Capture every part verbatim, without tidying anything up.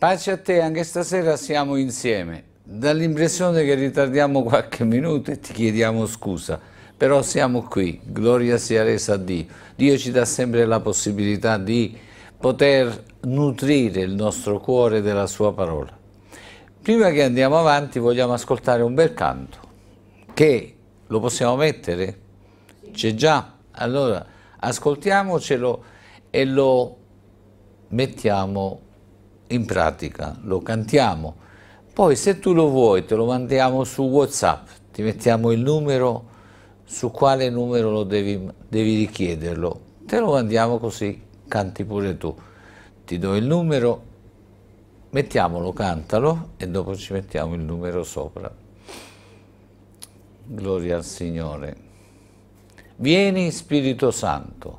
Pace a te, anche stasera siamo insieme. Dà l'impressione che ritardiamo qualche minuto e ti chiediamo scusa, però siamo qui, gloria sia resa a Dio. Dio ci dà sempre la possibilità di poter nutrire il nostro cuore della sua parola. Prima che andiamo avanti vogliamo ascoltare un bel canto, che lo possiamo mettere? C'è già? Allora ascoltiamocelo e lo mettiamo in pratica, lo cantiamo. Poi se tu lo vuoi te lo mandiamo su WhatsApp, ti mettiamo il numero, su quale numero lo devi, devi richiederlo, te lo mandiamo così canti pure tu. Ti do il numero, mettiamolo, cantalo e dopo ci mettiamo il numero sopra. Gloria al Signore. Vieni Spirito Santo.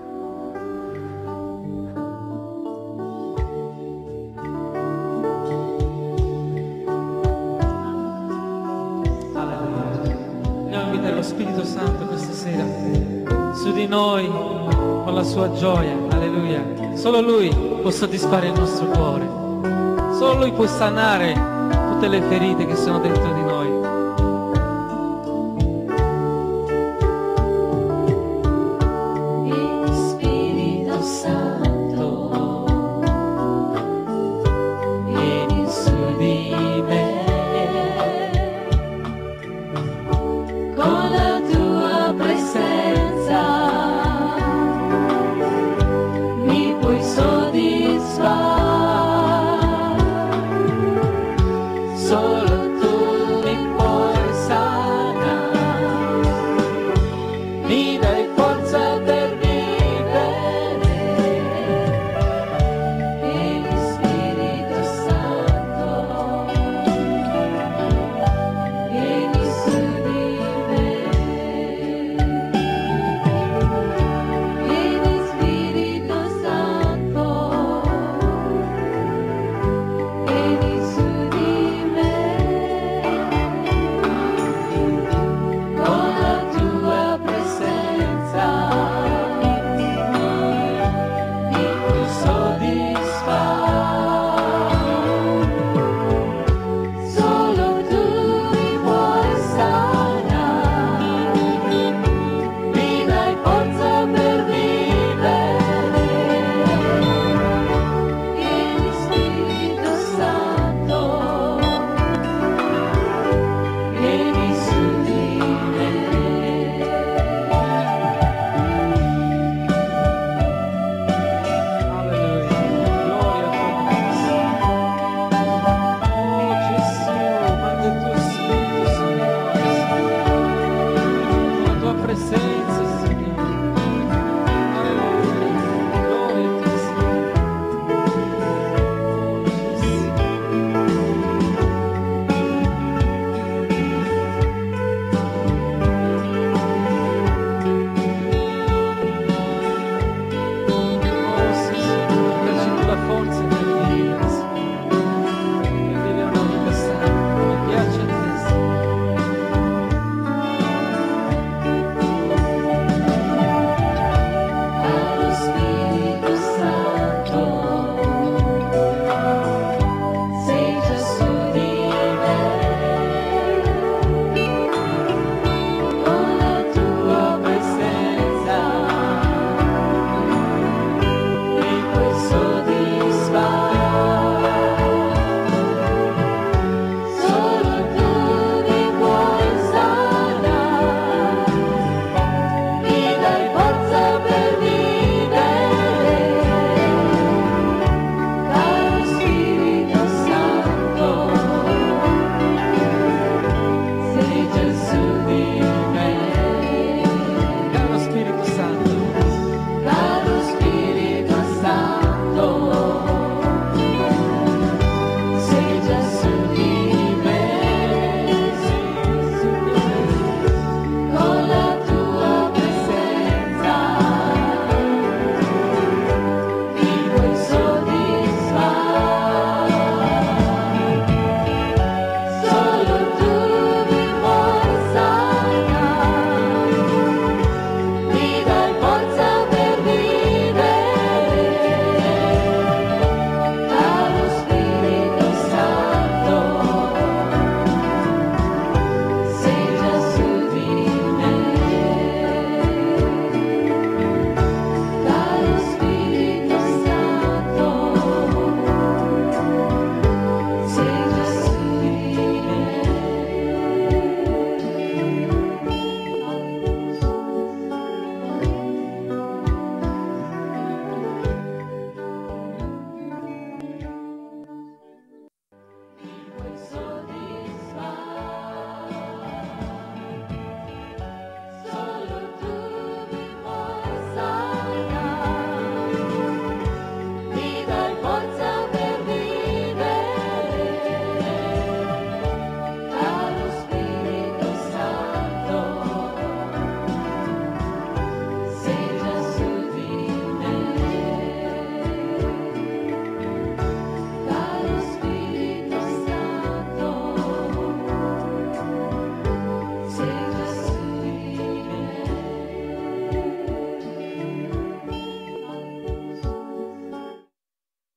Spirito Santo questa sera su di noi con la sua gioia, alleluia. Solo Lui può soddisfare il nostro cuore, solo Lui può sanare tutte le ferite che sono dentro di noi. Spirito Santo, vieni su di me. Con la tua presenza mi puoi soddisfare, solo tu mi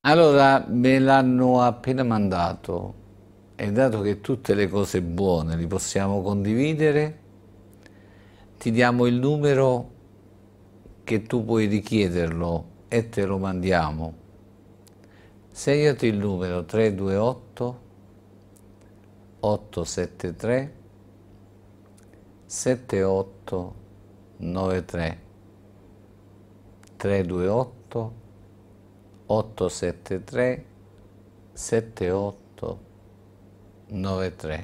Allora, me l'hanno appena mandato e dato che tutte le cose buone li possiamo condividere, ti diamo il numero che tu puoi richiederlo e te lo mandiamo. Segnati il numero tre due otto otto sette tre sette otto nove tre tre due otto otto sette tre sette otto nove tre.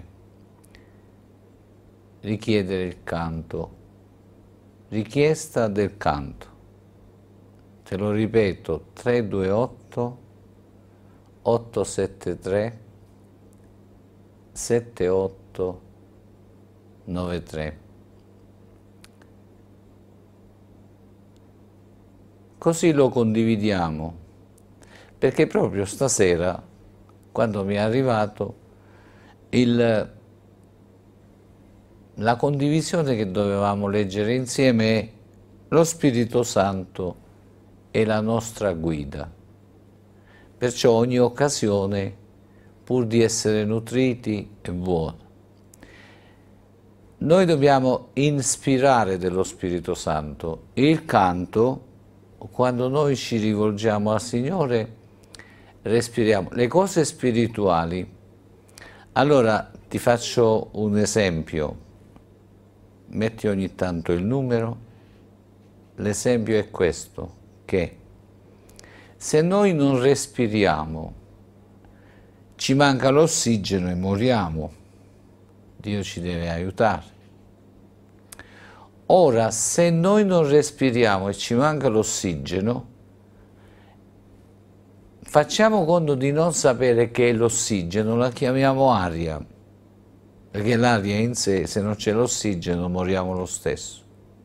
Richiedere il canto. Richiesta del canto. Te lo ripeto, tre due otto otto sette tre sette otto nove tre. Così lo condividiamo, perché proprio stasera, quando mi è arrivato il, la condivisione che dovevamo leggere insieme è lo Spirito Santo e la nostra guida. Perciò ogni occasione, pur di essere nutriti, è buona. Noi dobbiamo ispirare dello Spirito Santo. Il canto, quando noi ci rivolgiamo al Signore, respiriamo. Le cose spirituali, allora ti faccio un esempio, metti ogni tanto il numero, l'esempio è questo, che se noi non respiriamo, ci manca l'ossigeno e moriamo. Dio ci deve aiutare. Ora, se noi non respiriamo e ci manca l'ossigeno, facciamo conto di non sapere che l'ossigeno la chiamiamo aria, perché l'aria in sé, se non c'è l'ossigeno, moriamo lo stesso.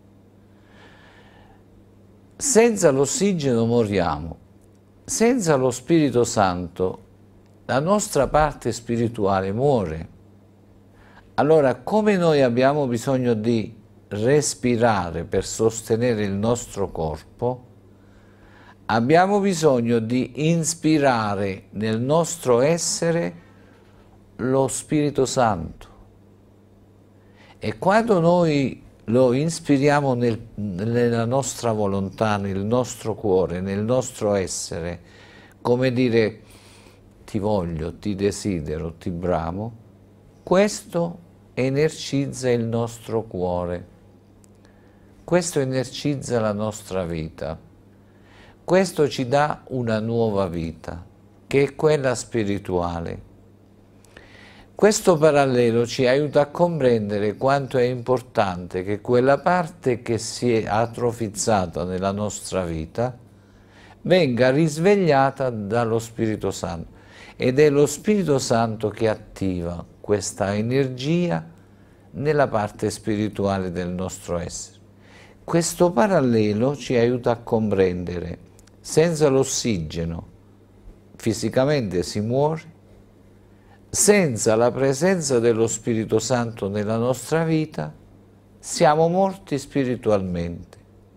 Senza l'ossigeno moriamo. Senza lo Spirito Santo la nostra parte spirituale muore. Allora, come noi abbiamo bisogno di respirare per sostenere il nostro corpo, abbiamo bisogno di ispirare nel nostro essere lo Spirito Santo. E quando noi lo ispiriamo nel, nella nostra volontà, nel nostro cuore, nel nostro essere, come dire ti voglio, ti desidero, ti bramo, questo energizza il nostro cuore, questo energizza la nostra vita, questo ci dà una nuova vita, che è quella spirituale. Questo parallelo ci aiuta a comprendere quanto è importante che quella parte che si è atrofizzata nella nostra vita venga risvegliata dallo Spirito Santo, ed è lo Spirito Santo che attiva questa energia nella parte spirituale del nostro essere. Questo parallelo ci aiuta a comprendere: senza l'ossigeno fisicamente si muore, senza la presenza dello Spirito Santo nella nostra vita siamo morti spiritualmente.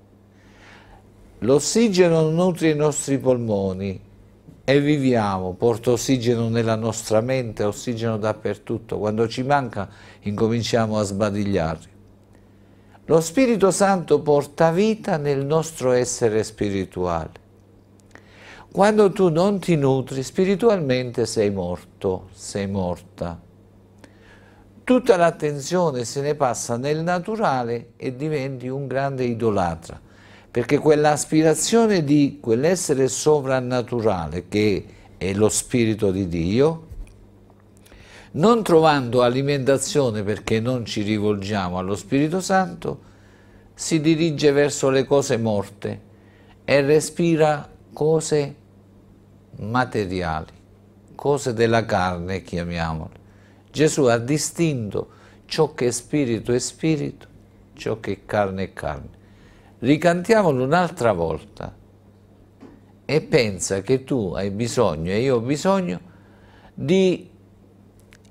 L'ossigeno nutre i nostri polmoni e viviamo, porta ossigeno nella nostra mente, ossigeno dappertutto. Quando ci manca incominciamo a sbadigliare. Lo Spirito Santo porta vita nel nostro essere spirituale. Quando tu non ti nutri spiritualmente sei morto, sei morta. Tutta l'attenzione se ne passa nel naturale e diventi un grande idolatra, perché quell'aspirazione di quell'essere sovrannaturale che è lo Spirito di Dio, non trovando alimentazione perché non ci rivolgiamo allo Spirito Santo, si dirige verso le cose morte e respira cose materiali, cose della carne, chiamiamole. Gesù ha distinto ciò che è spirito è spirito, ciò che è carne è carne. Ricantiamolo un'altra volta e pensa che tu hai bisogno e io ho bisogno di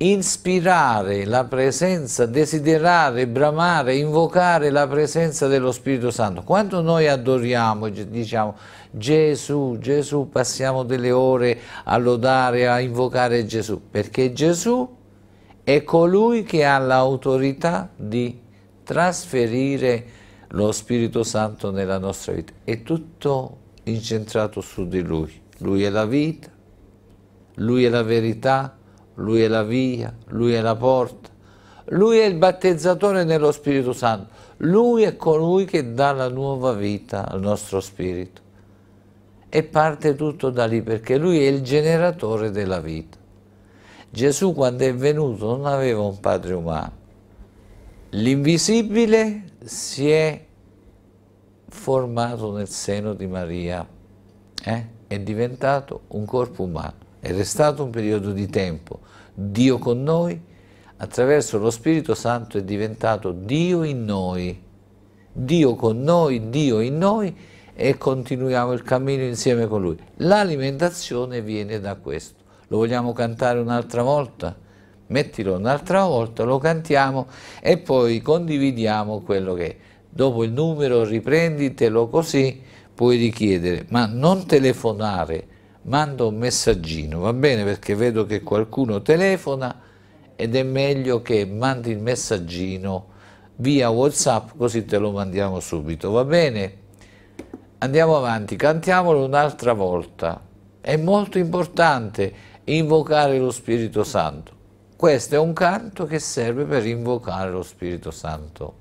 ispirare la presenza, desiderare, bramare, invocare la presenza dello Spirito Santo. Quando noi adoriamo, diciamo Gesù, Gesù, passiamo delle ore a lodare, a invocare Gesù, perché Gesù è colui che ha l'autorità di trasferire lo Spirito Santo nella nostra vita. È tutto incentrato su di Lui. Lui è la vita, Lui è la verità, Lui è la via, Lui è la porta, Lui è il battezzatore nello Spirito Santo, Lui è colui che dà la nuova vita al nostro spirito. E parte tutto da lì, perché Lui è il generatore della vita. Gesù, quando è venuto, non aveva un padre umano. L'invisibile si è formato nel seno di Maria, eh? È diventato un corpo umano. È restato un periodo di tempo. Dio con noi, attraverso lo Spirito Santo è diventato Dio in noi. Dio con noi, Dio in noi, e continuiamo il cammino insieme con Lui. L'alimentazione viene da questo. Lo vogliamo cantare un'altra volta? Mettilo un'altra volta, lo cantiamo e poi condividiamo quello che è. Dopo il numero riprenditelo, così puoi richiedere, ma non telefonare, manda un messaggino, va bene? Perché vedo che qualcuno telefona ed è meglio che mandi il messaggino via WhatsApp, così te lo mandiamo subito, va bene? Andiamo avanti, cantiamolo un'altra volta. È molto importante invocare lo Spirito Santo. Questo è un canto che serve per invocare lo Spirito Santo.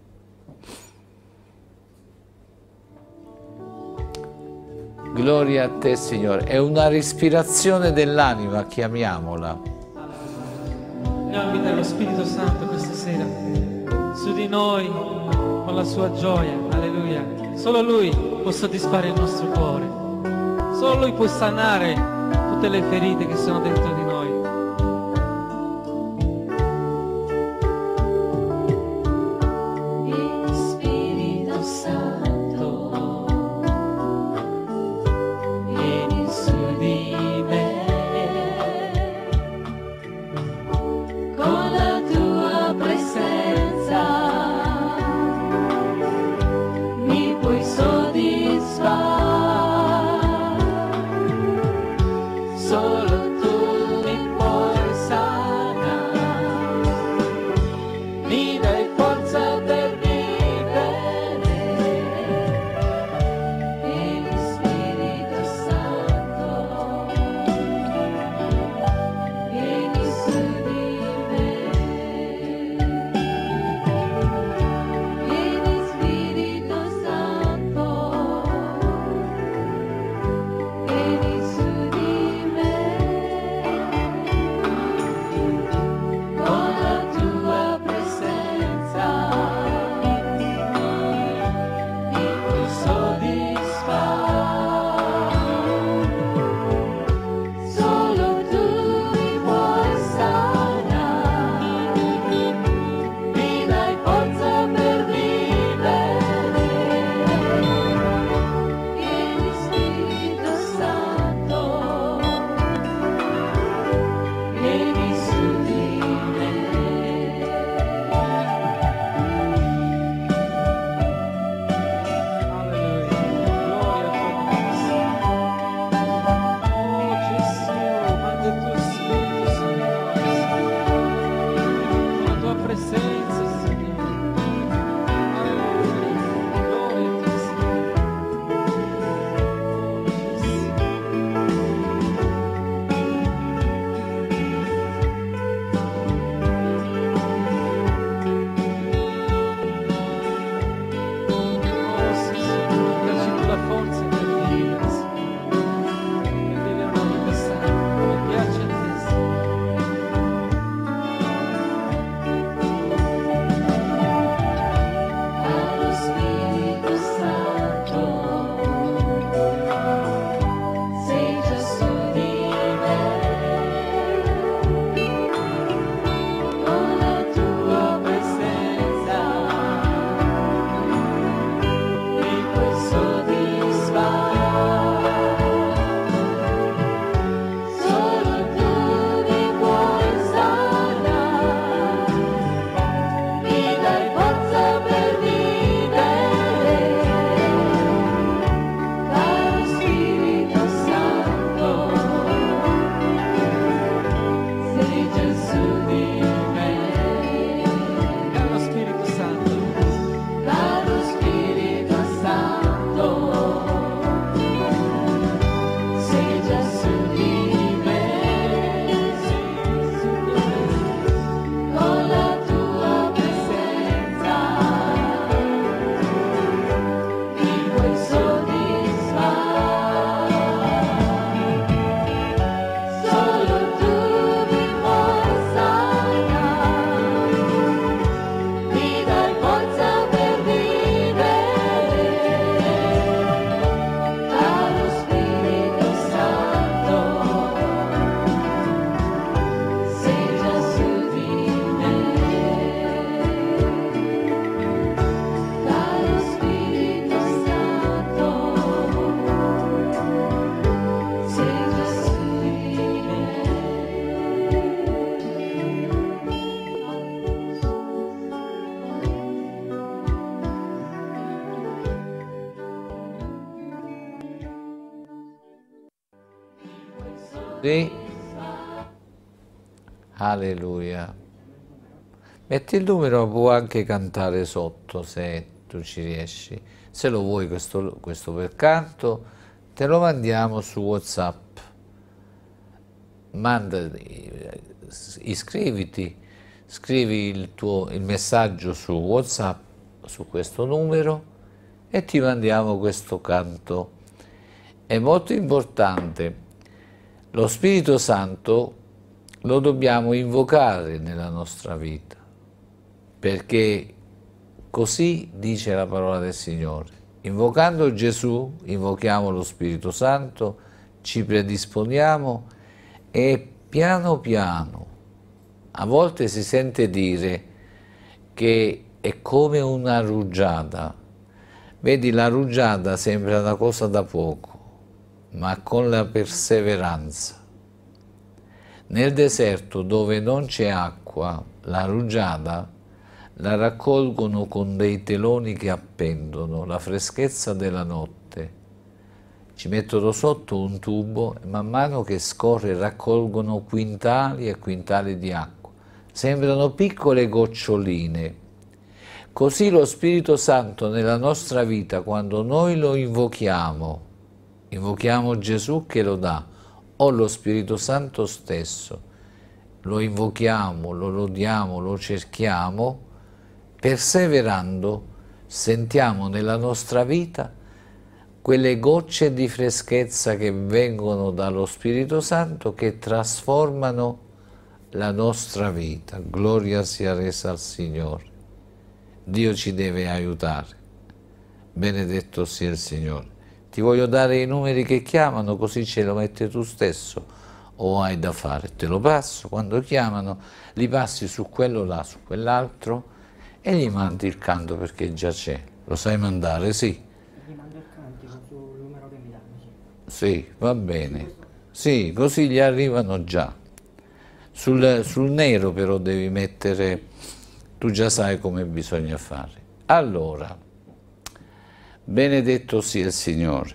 Gloria a te, Signore. È una respirazione dell'anima, chiamiamola. Vogliamo invitare lo Spirito Santo questa sera su di noi con la sua gioia. Alleluia. Solo Lui può soddisfare il nostro cuore. Solo Lui può sanare tutte le ferite che sono dentro di noi. Spirito Santo, vieni su di me, con la tua presenza mi puoi soddisfare. Solo tu mi puoi sanare, mi dai forza per vivere. Vieni Spirito Santo, vieni su di me. Vieni Spirito Santo, vieni su di me. Con la tua presenza mi puoi soddisfare. Solo tu mi puoi sanare, mi dai forza per vivere. Vieni Spirito Santo, vieni su di me. Alleluia. Gloria a tua nome. Oh Gesù, manda il tuo Spirito, Signore. Con la tua presenza, Signore. Alleluia. Gloria a te, Signore. Oh Gesù. Oh sì, Signore, dacci tu la forza per vivere, Signore. Per vivere una vita santa, come piace a te, Allo Spirito Santo, sei già su di me. Con la tua presenza mi puoi soddisfare. Solo tu mi puoi sanare, Sì. Alleluia. Metti il numero, può anche cantare sotto se tu ci riesci. Se lo vuoi questo, questo per canto, te lo mandiamo su WhatsApp. Manda, iscriviti, scrivi il tuo il messaggio su WhatsApp su questo numero e ti mandiamo questo canto. È molto importante. Lo Spirito Santo lo dobbiamo invocare nella nostra vita, perché così dice la parola del Signore. Invocando Gesù, invochiamo lo Spirito Santo, ci predisponiamo e piano piano, a volte si sente dire che è come una rugiada. Vedi, la rugiada sembra una cosa da poco, ma con la perseveranza. Nel deserto dove non c'è acqua, la rugiada la raccolgono con dei teloni che appendono, la freschezza della notte. Ci mettono sotto un tubo e man mano che scorre raccolgono quintali e quintali di acqua. Sembrano piccole goccioline. Così lo Spirito Santo nella nostra vita, quando noi lo invochiamo, invochiamo Gesù che lo dà, o lo Spirito Santo stesso, lo invochiamo, lo lodiamo, lo cerchiamo, perseverando sentiamo nella nostra vita quelle gocce di freschezza che vengono dallo Spirito Santo che trasformano la nostra vita. Gloria sia resa al Signore. Dio ci deve aiutare. Benedetto sia il Signore. Ti voglio dare i numeri che chiamano, così ce lo metti tu stesso o hai da fare. Te lo passo, quando chiamano li passi su quello là, su quell'altro e gli mandi il canto perché già c'è. Lo sai mandare? Sì. Gli mando il cantico sul numero che mi danno, sì. Sì, va bene. Sì, così gli arrivano già. Sul, sul nero però devi mettere, tu già sai come bisogna fare. Allora, benedetto sia il Signore.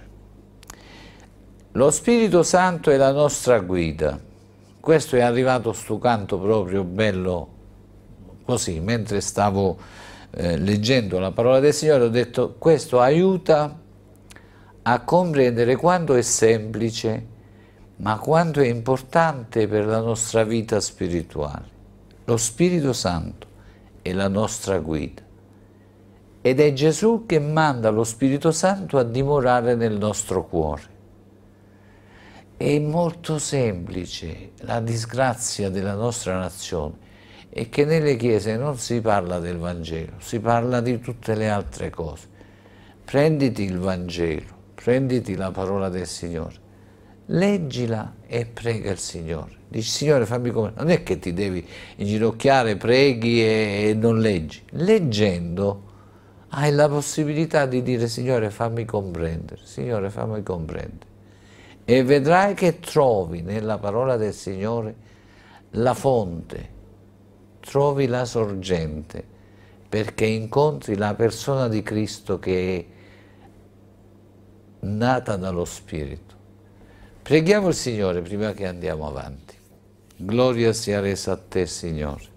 Lo Spirito Santo è la nostra guida. Questo è arrivato sto canto proprio bello così, mentre stavo eh, leggendo la parola del Signore, ho detto questo aiuta a comprendere quanto è semplice, ma quanto è importante per la nostra vita spirituale. Lo Spirito Santo è la nostra guida. Ed è Gesù che manda lo Spirito Santo a dimorare nel nostro cuore. È molto semplice. La disgrazia della nostra nazione è che nelle chiese non si parla del Vangelo, si parla di tutte le altre cose. Prenditi il Vangelo, prenditi la parola del Signore, leggila e prega il Signore. Dici, Signore, fammi come... Non è che ti devi inginocchiare, preghi e non leggi. Leggendo hai la possibilità di dire, Signore, fammi comprendere, Signore, fammi comprendere. E vedrai che trovi nella parola del Signore la fonte, trovi la sorgente, perché incontri la persona di Cristo che è nata dallo Spirito. Preghiamo il Signore prima che andiamo avanti. Gloria sia resa a te, Signore.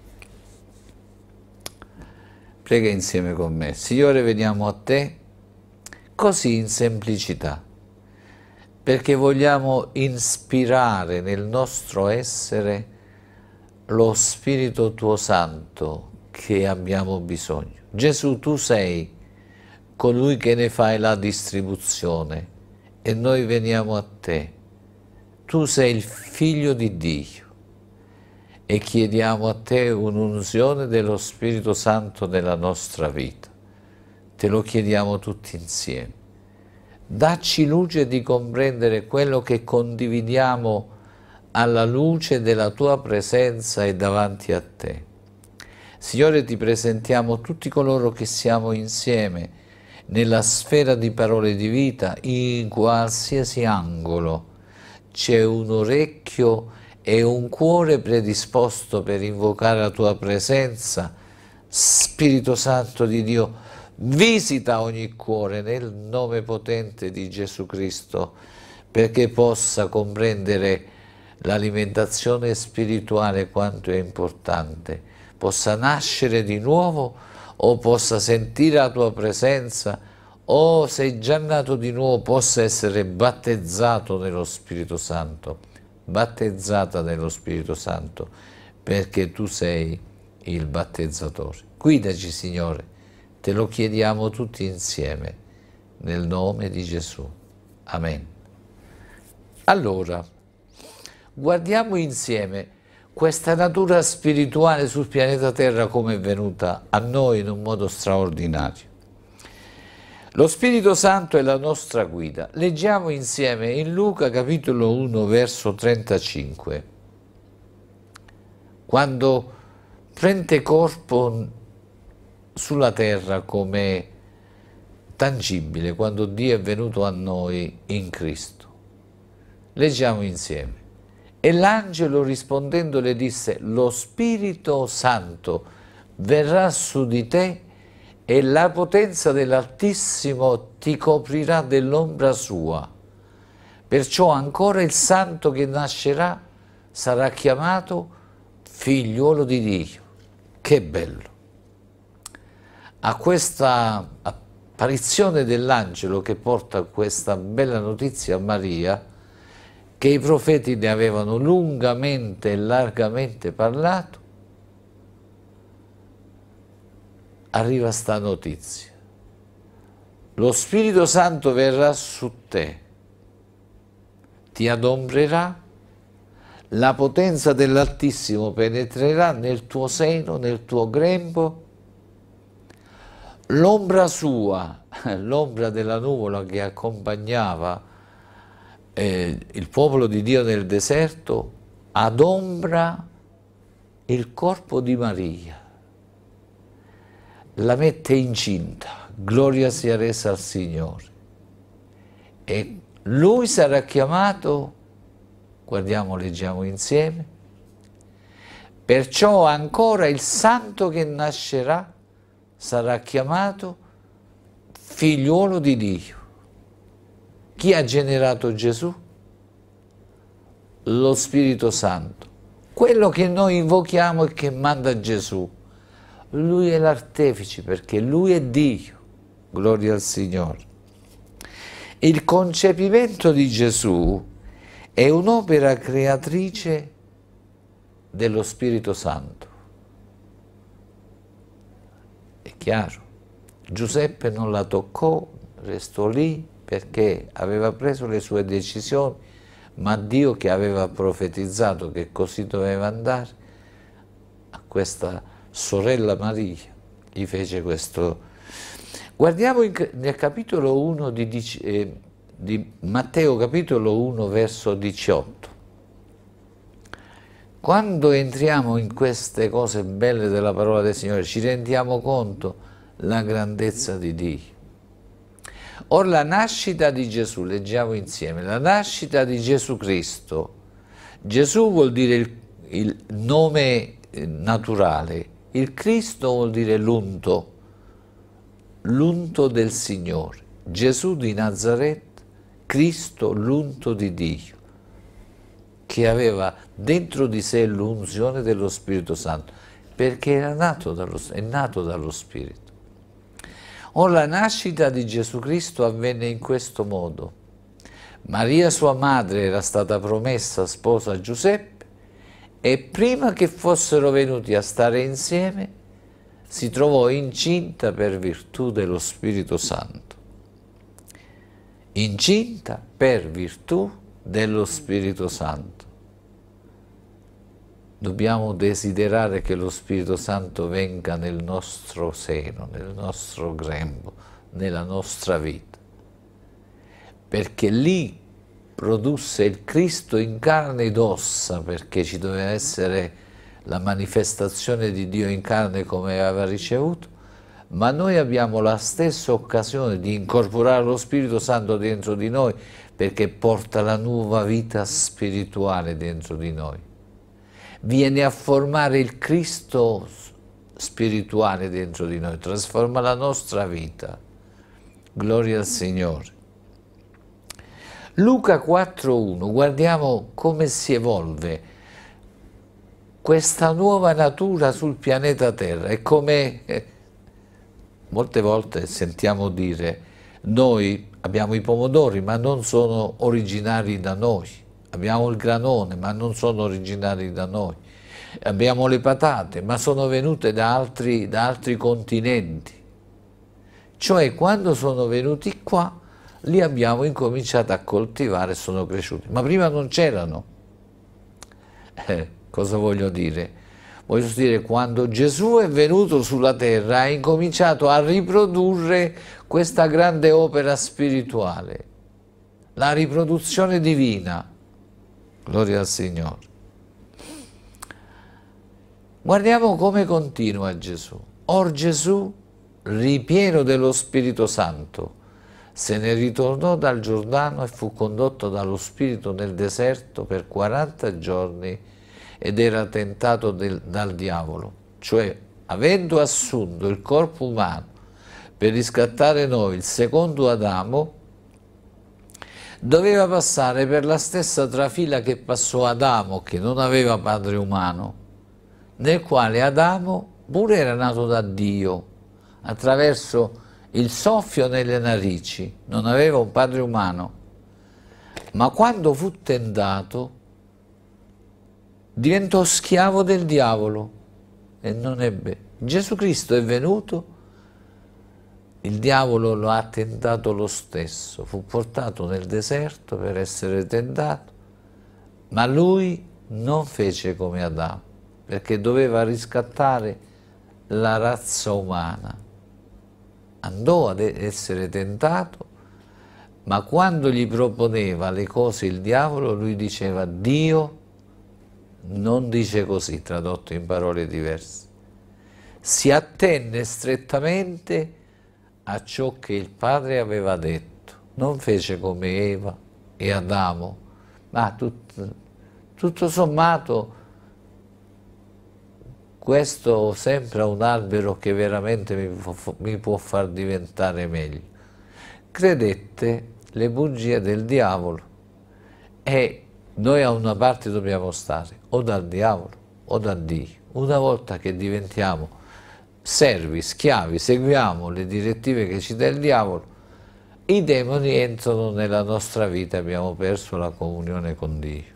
Prega insieme con me. Signore, veniamo a te così in semplicità, perché vogliamo ispirare nel nostro essere lo Spirito tuo Santo che abbiamo bisogno. Gesù, tu sei colui che ne fai la distribuzione e noi veniamo a te. Tu sei il Figlio di Dio e chiediamo a te un'unzione dello Spirito Santo nella nostra vita. Te lo chiediamo tutti insieme. Dacci luce di comprendere quello che condividiamo alla luce della tua presenza e davanti a te. Signore, ti presentiamo tutti coloro che siamo insieme nella sfera di parole di vita, in qualsiasi angolo. C'è un orecchio e un cuore predisposto per invocare la tua presenza. Spirito Santo di Dio, visita ogni cuore nel nome potente di Gesù Cristo, perché possa comprendere l'alimentazione spirituale quanto è importante, possa nascere di nuovo o possa sentire la tua presenza, o sei già nato di nuovo possa essere battezzato nello Spirito Santo, battezzata nello Spirito Santo, perché tu sei il battezzatore. Guidaci, Signore, te lo chiediamo tutti insieme, nel nome di Gesù. Amen. Allora, guardiamo insieme questa natura spirituale sul pianeta Terra come è venuta a noi in un modo straordinario. Lo Spirito Santo è la nostra guida. Leggiamo insieme in Luca capitolo uno verso trentacinque. Quando prende corpo sulla terra come tangibile, quando Dio è venuto a noi in Cristo. Leggiamo insieme. E l'angelo rispondendo le disse: lo Spirito Santo verrà su di te e la potenza dell'Altissimo ti coprirà dell'ombra sua. Perciò ancora il santo che nascerà sarà chiamato figliuolo di Dio. Che bello! A questa apparizione dell'angelo che porta questa bella notizia a Maria, che i profeti ne avevano lungamente e largamente parlato, arriva sta notizia. Lo Spirito Santo verrà su te, ti adombrerà, la potenza dell'Altissimo penetrerà nel tuo seno, nel tuo grembo, l'ombra sua, l'ombra della nuvola che accompagnava eh, il popolo di Dio nel deserto, adombra il corpo di Maria, la mette incinta, gloria sia resa al Signore. E lui sarà chiamato, guardiamo, leggiamo insieme, perciò ancora il santo che nascerà sarà chiamato figliuolo di Dio. Chi ha generato Gesù? Lo Spirito Santo, quello che noi invochiamo e che manda Gesù. Lui è l'artefice perché Lui è Dio, gloria al Signore. Il concepimento di Gesù è un'opera creatrice dello Spirito Santo. È chiaro, Giuseppe non la toccò, restò lì perché aveva preso le sue decisioni, ma Dio che aveva profetizzato che così doveva andare, a questa sorella Maria gli fece questo. Guardiamo in, nel capitolo uno di, eh, di Matteo, capitolo uno, verso diciotto. Quando entriamo in queste cose belle della parola del Signore, ci rendiamo conto la grandezza di Dio. Or la nascita di Gesù, leggiamo insieme, la nascita di Gesù Cristo. Gesù vuol dire il, il nome naturale, il Cristo vuol dire l'unto, l'unto del Signore. Gesù di Nazaret, Cristo, l'unto di Dio, che aveva dentro di sé l'unzione dello Spirito Santo, perché era nato dallo, è nato dallo Spirito. Ora la nascita di Gesù Cristo avvenne in questo modo. Maria sua madre era stata promessa sposa a Giuseppe e prima che fossero venuti a stare insieme si trovò incinta per virtù dello Spirito Santo. Incinta per virtù dello Spirito Santo. Dobbiamo desiderare che lo Spirito Santo venga nel nostro seno, nel nostro grembo, nella nostra vita, perché lì produsse il Cristo in carne ed ossa, perché ci doveva essere la manifestazione di Dio in carne come aveva ricevuto, ma noi abbiamo la stessa occasione di incorporare lo Spirito Santo dentro di noi, perché porta la nuova vita spirituale dentro di noi. Viene a formare il Cristo spirituale dentro di noi, trasforma la nostra vita. Gloria al Signore. Luca quattro uno, guardiamo come si evolve questa nuova natura sul pianeta Terra e come eh, molte volte sentiamo dire noi abbiamo i pomodori ma non sono originari da noi, abbiamo il granone ma non sono originari da noi, abbiamo le patate ma sono venute da altri, da altri continenti, cioè quando sono venuti qua li abbiamo incominciato a coltivare e sono cresciuti, ma prima non c'erano. Eh, cosa voglio dire? Voglio dire, quando Gesù è venuto sulla terra ha incominciato a riprodurre questa grande opera spirituale, la riproduzione divina. Gloria al Signore. Guardiamo come continua Gesù. Or Gesù, ripieno dello Spirito Santo, se ne ritornò dal Giordano e fu condotto dallo Spirito nel deserto per quaranta giorni ed era tentato del, dal diavolo, cioè avendo assunto il corpo umano per riscattare noi, il secondo Adamo, doveva passare per la stessa trafila che passò Adamo, che non aveva padre umano, nel quale Adamo pure era nato da Dio, attraverso il soffio nelle narici, non aveva un padre umano, ma quando fu tentato diventò schiavo del diavolo e non ebbe. Gesù Cristo è venuto, il diavolo lo ha tentato lo stesso, fu portato nel deserto per essere tentato, ma lui non fece come Adamo, perché doveva riscattare la razza umana. Andò ad essere tentato, ma quando gli proponeva le cose il diavolo, lui diceva Dio non dice così, tradotto in parole diverse. Si attenne strettamente a ciò che il Padre aveva detto, non fece come Eva e Adamo, ma tutto, tutto sommato questo sembra un albero che veramente mi può, mi può far diventare meglio. Credette le bugie del diavolo e noi a una parte dobbiamo stare, o dal diavolo o da Dio. Una volta che diventiamo servi, schiavi, seguiamo le direttive che ci dà il diavolo, i demoni entrano nella nostra vita e abbiamo perso la comunione con Dio.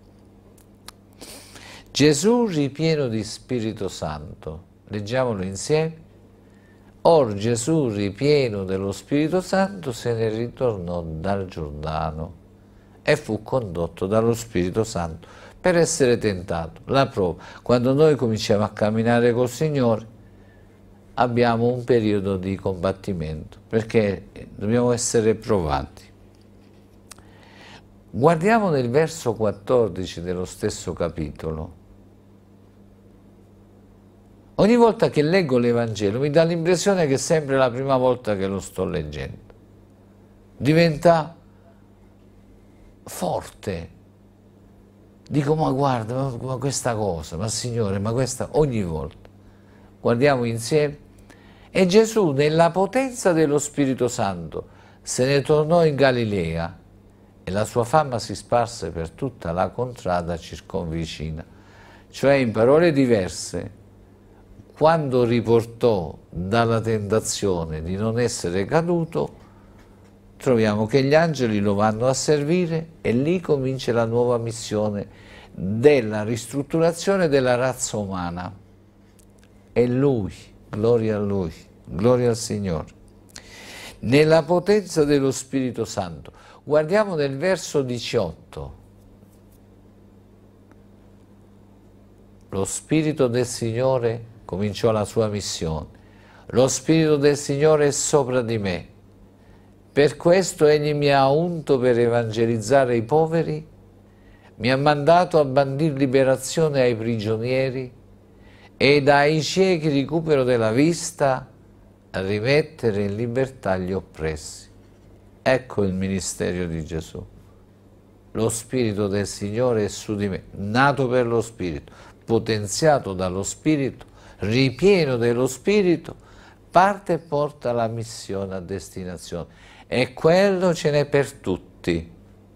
Gesù ripieno di Spirito Santo, leggiamolo insieme. Or Gesù ripieno dello Spirito Santo se ne ritornò dal Giordano e fu condotto dallo Spirito Santo per essere tentato. La prova, quando noi cominciamo a camminare col Signore abbiamo un periodo di combattimento perché dobbiamo essere provati. Guardiamo nel verso quattordici dello stesso capitolo. Ogni volta che leggo l'Evangelo mi dà l'impressione che è sempre la prima volta che lo sto leggendo. Diventa forte. Dico, ma guarda, ma, ma questa cosa, ma Signore, ma questa, ogni volta. Guardiamo insieme. E Gesù, nella potenza dello Spirito Santo, se ne tornò in Galilea e la sua fama si sparse per tutta la contrada circonvicina. Cioè, in parole diverse, quando riportò dalla tentazione di non essere caduto, troviamo che gli angeli lo vanno a servire e lì comincia la nuova missione della ristrutturazione della razza umana. E Lui, gloria a Lui, gloria al Signore. Nella potenza dello Spirito Santo. Guardiamo nel verso diciotto. Lo Spirito del Signore cominciò la sua missione. Lo Spirito del Signore è sopra di me. Per questo Egli mi ha unto per evangelizzare i poveri, mi ha mandato a bandire liberazione ai prigionieri ed ai ciechi recupero della vista, a rimettere in libertà gli oppressi. Ecco il ministero di Gesù. Lo Spirito del Signore è su di me, nato per lo Spirito, potenziato dallo Spirito, ripieno dello Spirito, parte e porta la missione a destinazione. E quello ce n'è per tutti.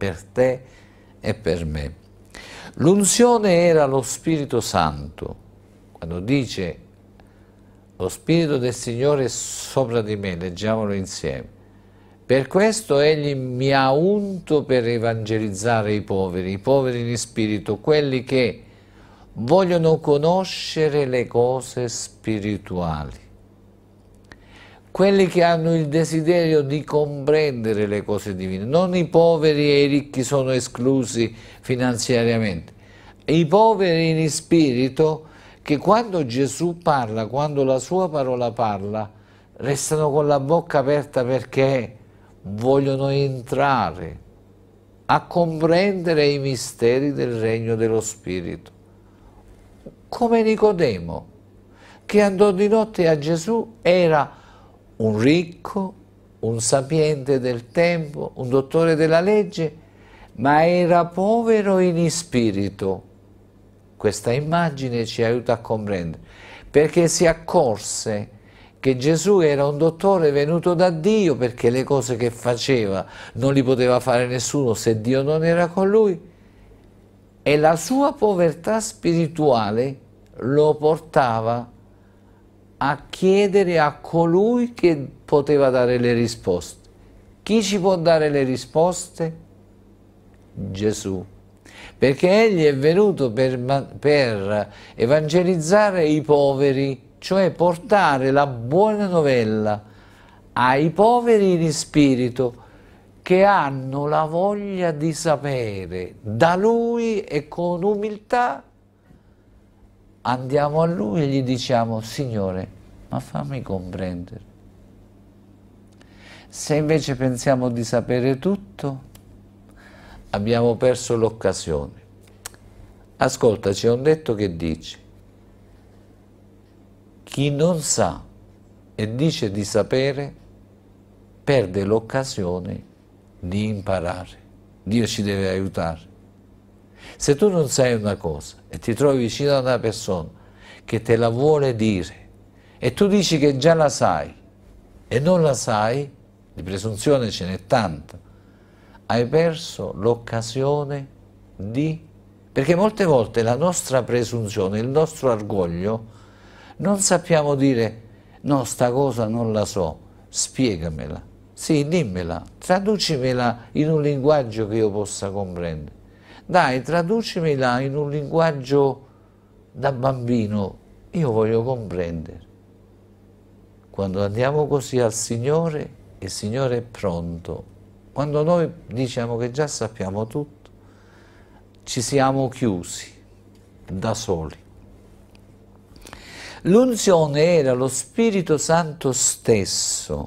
per te e per me. L'unzione era lo Spirito Santo. Quando dice lo Spirito del Signore è sopra di me, leggiamolo insieme. Per questo Egli mi ha unto per evangelizzare i poveri, i poveri in spirito, quelli che vogliono conoscere le cose spirituali, quelli che hanno il desiderio di comprendere le cose divine. Non i poveri e i ricchi sono esclusi finanziariamente, i poveri in spirito che quando Gesù parla, quando la sua parola parla, restano con la bocca aperta perché vogliono entrare a comprendere i misteri del regno dello Spirito. Come Nicodemo, che andò di notte a Gesù, era un ricco, un sapiente del tempo, un dottore della legge, ma era povero in spirito. Questa immagine ci aiuta a comprendere, perché si accorse che Gesù era un dottore venuto da Dio, perché le cose che faceva non li poteva fare nessuno se Dio non era con lui, e la sua povertà spirituale lo portava a chiedere a colui che poteva dare le risposte. Chi ci può dare le risposte? Gesù. Perché Egli è venuto per, per evangelizzare i poveri, cioè portare la buona novella ai poveri in spirito che hanno la voglia di sapere da Lui, e con umiltà andiamo a Lui e gli diciamo: Signore, ma fammi comprendere. Se invece pensiamo di sapere tutto, abbiamo perso l'occasione. Ascolta, c'è un detto che dice: chi non sa e dice di sapere perde l'occasione di imparare. Dio ci deve aiutare. Se tu non sai una cosa e ti trovi vicino a una persona che te la vuole dire e tu dici che già la sai e non la sai, di presunzione ce n'è tanta, hai perso l'occasione di... Perché molte volte la nostra presunzione, il nostro orgoglio, non sappiamo dire: no, sta cosa non la so, spiegamela. Sì, dimmela, traducimela in un linguaggio che io possa comprendere. Dai, traducimela in un linguaggio da bambino, io voglio comprendere. Quando andiamo così al Signore, il Signore è pronto. Quando noi diciamo che già sappiamo tutto, ci siamo chiusi da soli. L'unzione era lo Spirito Santo stesso.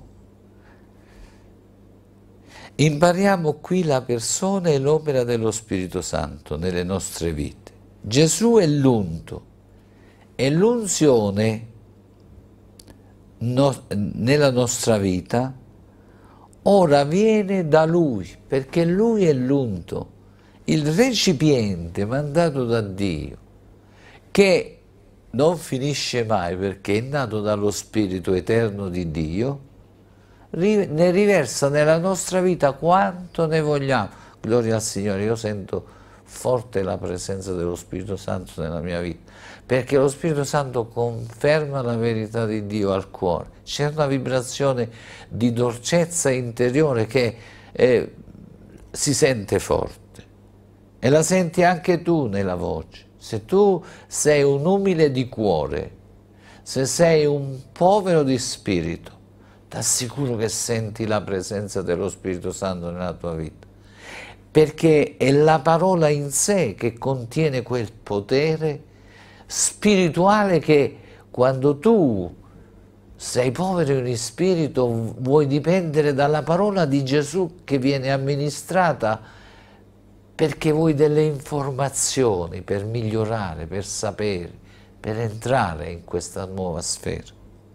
Impariamo qui la persona e l'opera dello Spirito Santo nelle nostre vite. Gesù è l'unto e l'unzione no, nella nostra vita ora viene da Lui, perché Lui è l'unto, il recipiente mandato da Dio, che non finisce mai perché è nato dallo Spirito eterno di Dio, ne riversa nella nostra vita quanto ne vogliamo. Gloria al Signore, io sento forte la presenza dello Spirito Santo nella mia vita, perché lo Spirito Santo conferma la verità di Dio al cuore. C'è una vibrazione di dolcezza interiore che eh, si sente forte, e la senti anche tu nella voce. Se tu sei un umile di cuore, se sei un povero di spirito, ti assicuro che senti la presenza dello Spirito Santo nella tua vita, perché è la parola in sé che contiene quel potere spirituale che quando tu sei povero in spirito vuoi dipendere dalla parola di Gesù che viene amministrata, perché vuoi delle informazioni per migliorare, per sapere, per entrare in questa nuova sfera.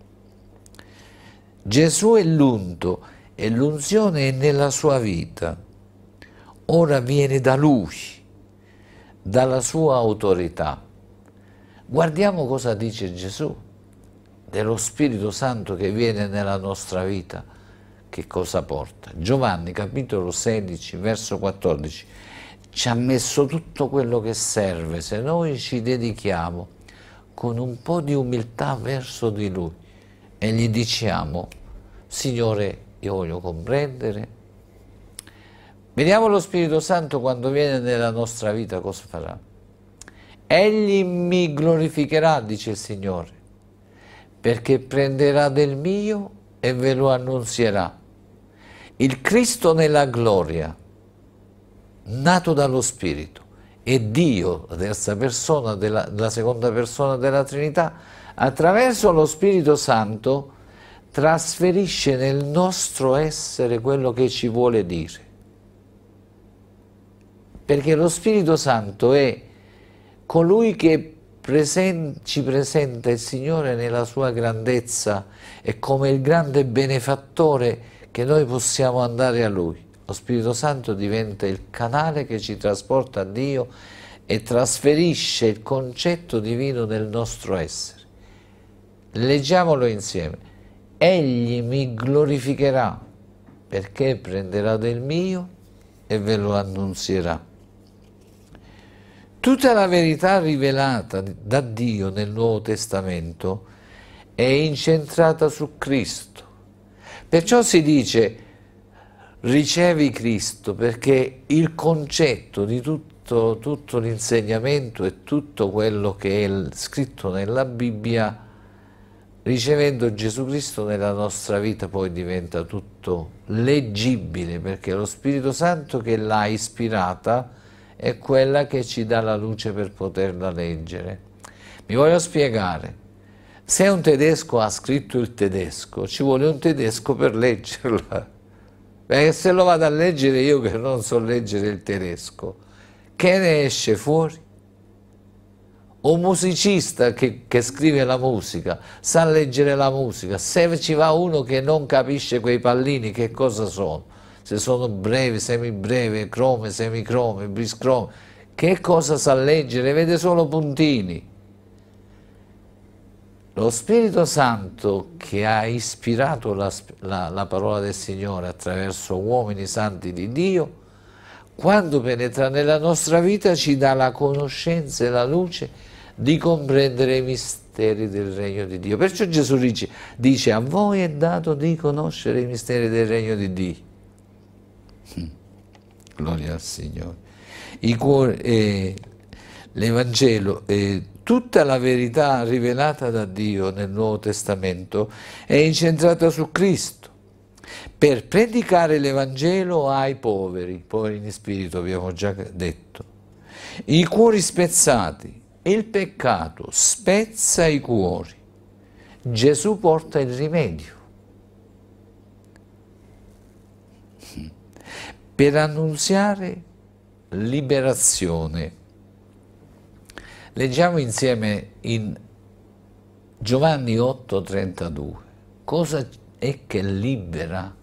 Gesù è l'unto e l'unzione è nella sua vita. Ora viene da Lui, dalla sua autorità. Guardiamo cosa dice Gesù dello Spirito Santo che viene nella nostra vita, che cosa porta? Giovanni capitolo sedici verso quattordici ci ha messo tutto quello che serve se noi ci dedichiamo con un po' di umiltà verso di Lui e gli diciamo: Signore, io voglio comprendere. Vediamo lo Spirito Santo quando viene nella nostra vita cosa farà. Egli mi glorificherà, dice il Signore, perché prenderà del mio e ve lo annunzierà. Il Cristo nella gloria, nato dallo Spirito, e Dio, la terza persona, della, la seconda persona della Trinità, attraverso lo Spirito Santo trasferisce nel nostro essere quello che ci vuole dire. Perché lo Spirito Santo è colui che presen- ci presenta il Signore nella sua grandezza e come il grande benefattore che noi possiamo andare a Lui. Lo Spirito Santo diventa il canale che ci trasporta a Dio e trasferisce il concetto divino nel nostro essere. Leggiamolo insieme. Egli mi glorificherà perché prenderà del mio e ve lo annunzierà. Tutta la verità rivelata da Dio nel Nuovo Testamento è incentrata su Cristo. Perciò si dice ricevi Cristo, perché il concetto di tutto, tutto l'insegnamento e tutto quello che è scritto nella Bibbia, ricevendo Gesù Cristo nella nostra vita poi diventa tutto leggibile, perché lo Spirito Santo che l'ha ispirata è quella che ci dà la luce per poterla leggere. Mi voglio spiegare. Se un tedesco ha scritto il tedesco, ci vuole un tedesco per leggerla. Perché se lo vado a leggere io che non so leggere il tedesco, che ne esce fuori? Un musicista che, che scrive la musica, sa leggere la musica, se ci va uno che non capisce quei pallini che cosa sono, se sono brevi, semibrevi, crome, semicrome, briscrome, che cosa sa leggere? Vede solo puntini. Lo Spirito Santo che ha ispirato la, la, la parola del Signore attraverso uomini santi di Dio, quando penetra nella nostra vita ci dà la conoscenza e la luce di comprendere i misteri del regno di Dio. Perciò Gesù dice, dice a voi è dato di conoscere i misteri del regno di Dio. Gloria al Signore. I cuori, eh, L'Evangelo, eh, tutta la verità rivelata da Dio nel Nuovo Testamento è incentrata su Cristo, per predicare l'Evangelo ai poveri, poveri in spirito, abbiamo già detto. I cuori spezzati, il peccato spezza i cuori. Gesù porta il rimedio. Per annunziare liberazione. Leggiamo insieme in Giovanni otto trentadue. Cosa è che libera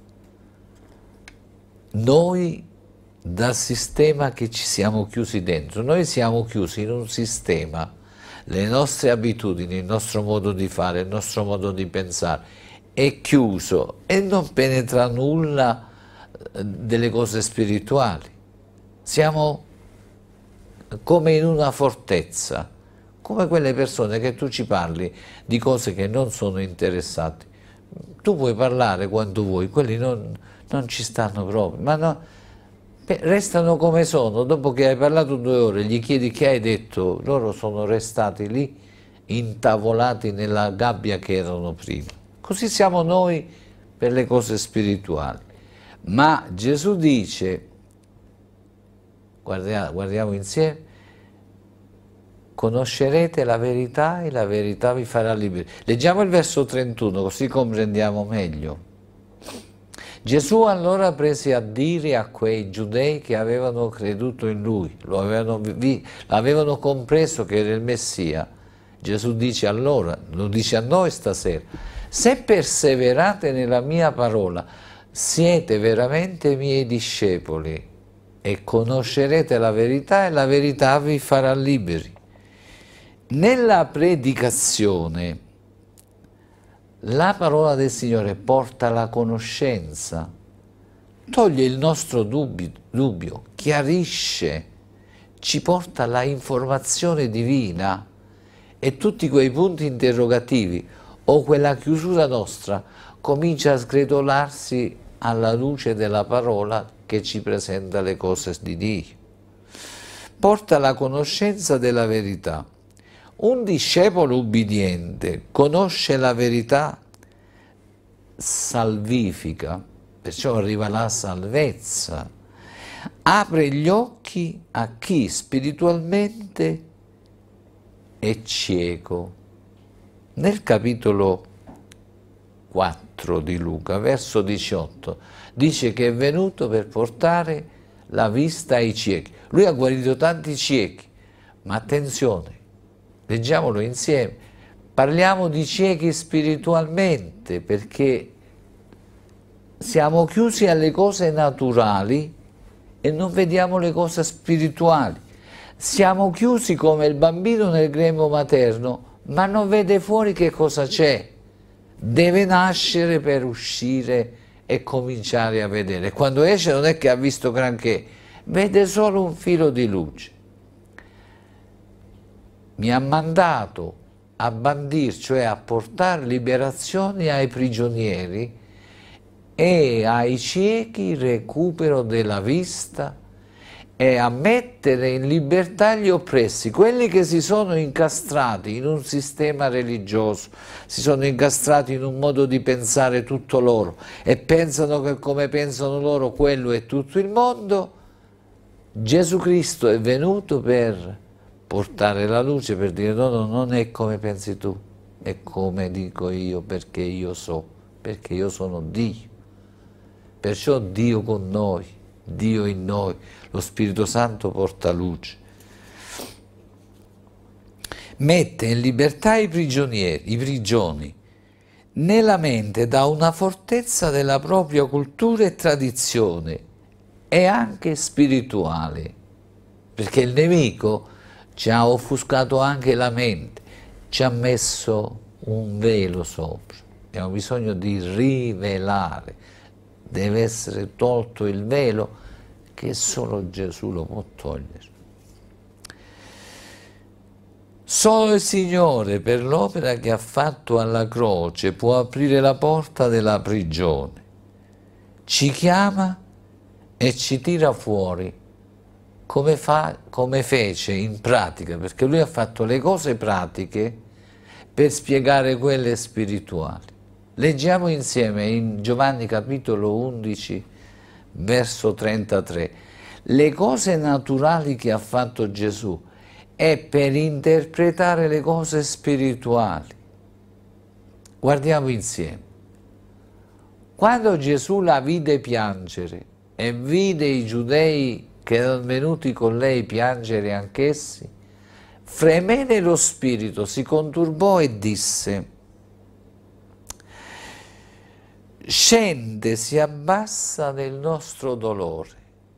noi dal sistema che ci siamo chiusi dentro? Noi siamo chiusi in un sistema, le nostre abitudini, il nostro modo di fare, il nostro modo di pensare è chiuso e non penetra nulla delle cose spirituali. Siamo come in una fortezza, come quelle persone che tu ci parli di cose che non sono interessate. Tu puoi parlare quando vuoi, quelli non, non ci stanno proprio, ma no, restano come sono. Dopo che hai parlato due ore, gli chiedi che hai detto, loro sono restati lì intavolati nella gabbia che erano prima. Così siamo noi per le cose spirituali. Ma Gesù dice, guardiamo, guardiamo insieme, conoscerete la verità e la verità vi farà liberi. Leggiamo il verso trentuno così comprendiamo meglio. Gesù allora prese a dire a quei giudei che avevano creduto in Lui, lo avevano, vi, avevano compreso che era il Messia. Gesù dice allora, lo dice a noi stasera, se perseverate nella mia parola, siete veramente miei discepoli e conoscerete la verità e la verità vi farà liberi. Nella predicazione La parola del Signore porta la conoscenza, toglie il nostro dubbio, dubbio, chiarisce, ci porta la informazione divina e tutti quei punti interrogativi o quella chiusura nostra comincia a sgretolarsi alla luce della parola che ci presenta le cose di Dio. Porta la conoscenza della verità. Un discepolo ubbidiente conosce la verità, salvifica, perciò arriva la salvezza, apre gli occhi a chi spiritualmente è cieco. Nel capitolo quattro di Luca, verso diciotto, dice che è venuto per portare la vista ai ciechi. Lui ha guarito tanti ciechi, ma attenzione, leggiamolo insieme, parliamo di ciechi spiritualmente, perché siamo chiusi alle cose naturali e non vediamo le cose spirituali. Siamo chiusi come il bambino nel grembo materno, ma non vede fuori che cosa c'è. Deve nascere per uscire e cominciare a vedere. Quando esce non è che ha visto granché, vede solo un filo di luce. Mi ha mandato a bandir, cioè a portare liberazione ai prigionieri e ai ciechi recupero della vista e a mettere in libertà gli oppressi, quelli che si sono incastrati in un sistema religioso, si sono incastrati in un modo di pensare tutto loro e pensano che come pensano loro quello è tutto il mondo. Gesù Cristo è venuto per portare la luce, per dire no, no, non è come pensi tu, è come dico io, perché io so, perché io sono Dio. Perciò Dio con noi, Dio in noi, lo Spirito Santo porta luce. Mette in libertà i prigionieri, i prigioni, nella mente dà una fortezza della propria cultura e tradizione e anche spirituale, perché il nemico ci ha offuscato anche la mente, ci ha messo un velo sopra, abbiamo bisogno di rivelare, deve essere tolto il velo che solo Gesù lo può togliere. Solo il Signore, per l'opera che ha fatto alla croce, può aprire la porta della prigione. Ci chiama e ci tira fuori, come, fa, come fece in pratica, perché Lui ha fatto le cose pratiche per spiegare quelle spirituali. Leggiamo insieme in Giovanni capitolo undici, verso trentatré, le cose naturali che ha fatto Gesù è per interpretare le cose spirituali. Guardiamo insieme. Quando Gesù la vide piangere e vide i giudei che erano venuti con lei piangere anch'essi, fremé nello spirito, si conturbò e disse: scende, si abbassa nel nostro dolore.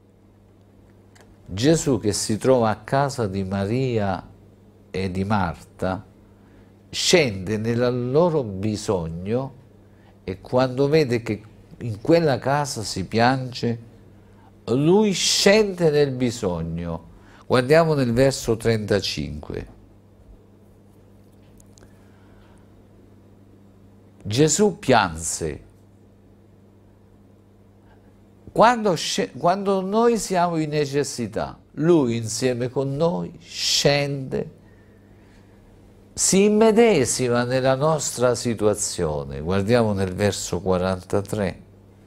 Gesù, che si trova a casa di Maria e di Marta, scende nel loro bisogno e quando vede che in quella casa si piange, Lui scende nel bisogno. Guardiamo nel verso trentacinque. Gesù pianse. Quando, quando noi siamo in necessità, Lui insieme con noi scende, si immedesima nella nostra situazione. Guardiamo nel verso quarantatré.